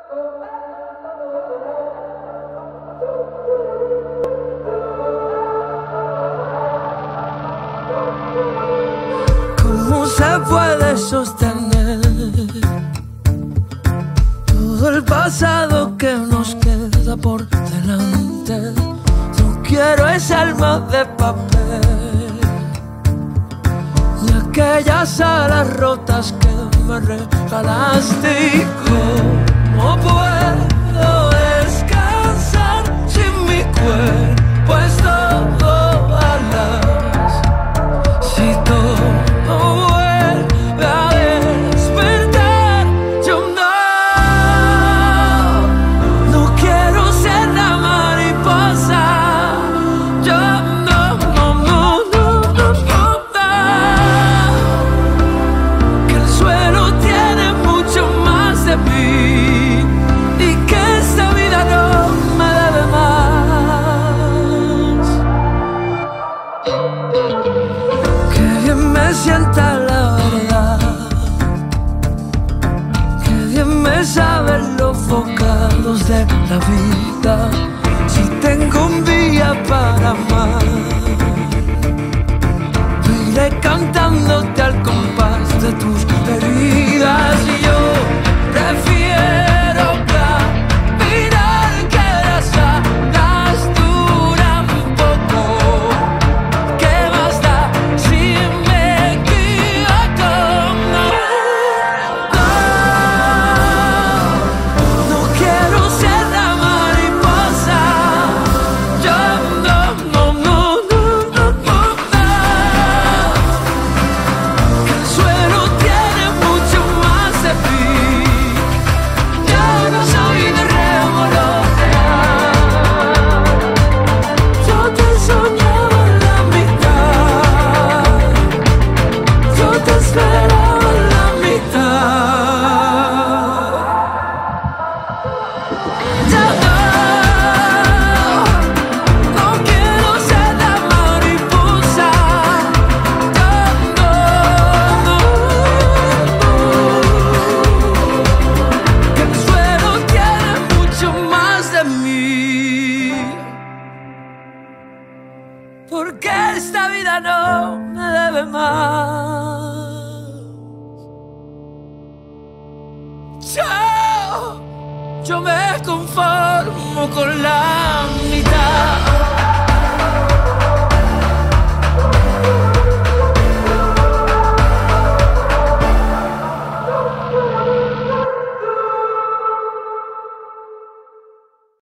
¿Cómo se puede sostener todo el pasado que nos queda por delante? No quiero ese alma de papel, ni aquellas alas rotas que me regalaste. ¿Y cómo puedo descansar sin mi cuerpo? Es todo alas. Si todo vuelve a despertar, yo no quiero ser la mariposa. Yo no, que el suelo tiene mucho más de mí y que esta vida no me debe más. Que bien me sienta la verdad, que bien me saben los bocados de la vida. Si tengo un día para amar, iré cantándote al compás de tus heridas. Y yo prefiero caminar que las alas duran poco. ¿Qué más da si me equivoco? No quiero ser la mariposa. Yo no, que el suelo tiene mucho más de mí. Yo no soy de revolotear. Yo te soñaba en la mitad, yo te esperaba en la mitad. Ya no quiero ser la mariposa. Que el suelo tiene mucho más de mí, porque esta vida no me debe más. Yo me conformo con la mitad.